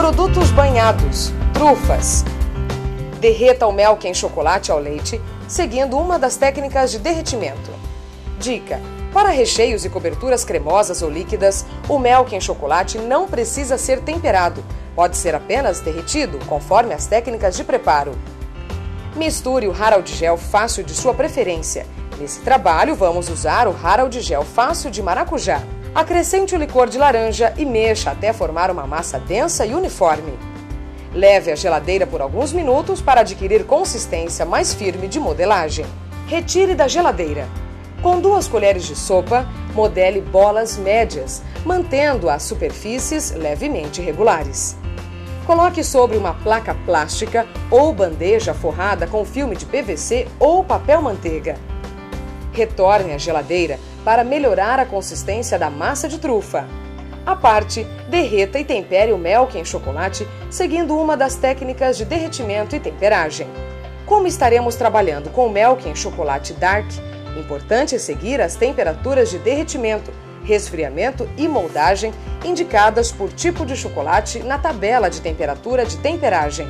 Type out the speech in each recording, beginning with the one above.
Produtos banhados, trufas. Derreta o mel em chocolate ao leite, seguindo uma das técnicas de derretimento. Dica: para recheios e coberturas cremosas ou líquidas, o mel em chocolate não precisa ser temperado, pode ser apenas derretido, conforme as técnicas de preparo. Misture o Harald Gel Fácil de sua preferência. Nesse trabalho, vamos usar o Harald Gel Fácil de maracujá. Acrescente o licor de laranja e mexa até formar uma massa densa e uniforme. Leve à geladeira por alguns minutos para adquirir consistência mais firme de modelagem. Retire da geladeira. Com 2 colheres de sopa, modele bolas médias, mantendo as superfícies levemente regulares. Coloque sobre uma placa plástica ou bandeja forrada com filme de PVC ou papel manteiga. Retorne à geladeira para melhorar a consistência da massa de trufa. À parte, derreta e tempere o mel em chocolate seguindo uma das técnicas de derretimento e temperagem. Como estaremos trabalhando com mel em chocolate dark, importante é seguir as temperaturas de derretimento, resfriamento e moldagem indicadas por tipo de chocolate na tabela de temperatura de temperagem.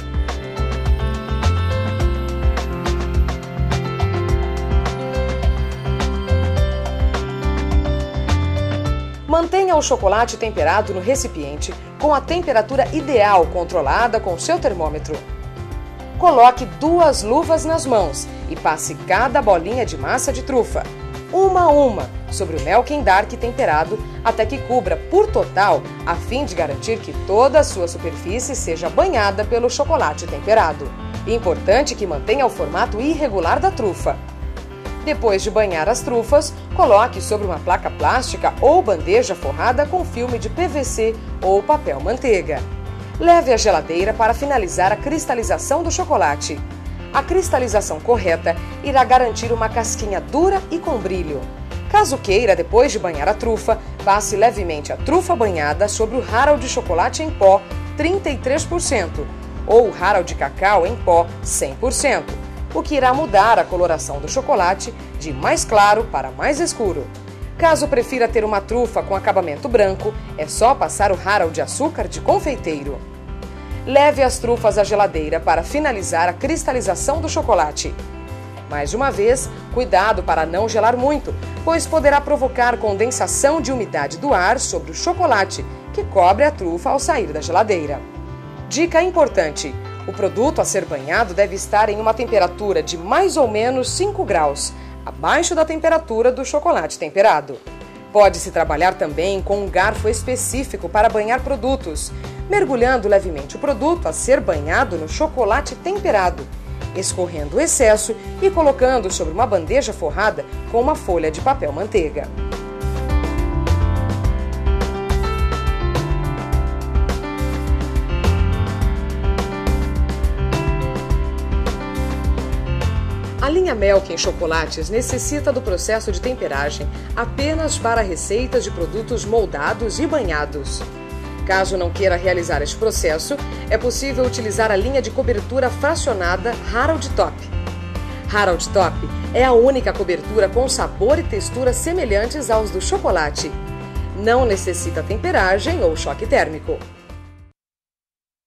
Mantenha o chocolate temperado no recipiente com a temperatura ideal controlada com seu termômetro. Coloque 2 luvas nas mãos e passe cada bolinha de massa de trufa, uma a uma, sobre o mel dark temperado até que cubra por total, a fim de garantir que toda a sua superfície seja banhada pelo chocolate temperado. Importante que mantenha o formato irregular da trufa. Depois de banhar as trufas, coloque sobre uma placa plástica ou bandeja forrada com filme de PVC ou papel manteiga. Leve à geladeira para finalizar a cristalização do chocolate. A cristalização correta irá garantir uma casquinha dura e com brilho. Caso queira, depois de banhar a trufa, passe levemente a trufa banhada sobre o Harald Chocolate em pó 33% ou o Harald Cacau em pó 100%. O que irá mudar a coloração do chocolate de mais claro para mais escuro. Caso prefira ter uma trufa com acabamento branco, é só passar o Harald açúcar de confeiteiro. Leve as trufas à geladeira para finalizar a cristalização do chocolate. Mais uma vez, cuidado para não gelar muito, pois poderá provocar condensação de umidade do ar sobre o chocolate, que cobre a trufa ao sair da geladeira. Dica importante: o produto a ser banhado deve estar em uma temperatura de mais ou menos 5 graus, abaixo da temperatura do chocolate temperado. Pode-se trabalhar também com um garfo específico para banhar produtos, mergulhando levemente o produto a ser banhado no chocolate temperado, escorrendo o excesso e colocando sobre uma bandeja forrada com uma folha de papel manteiga. A linha Melk em chocolates necessita do processo de temperagem apenas para receitas de produtos moldados e banhados. Caso não queira realizar este processo, é possível utilizar a linha de cobertura fracionada Harald Top. Harald Top é a única cobertura com sabor e textura semelhantes aos do chocolate. Não necessita temperagem ou choque térmico.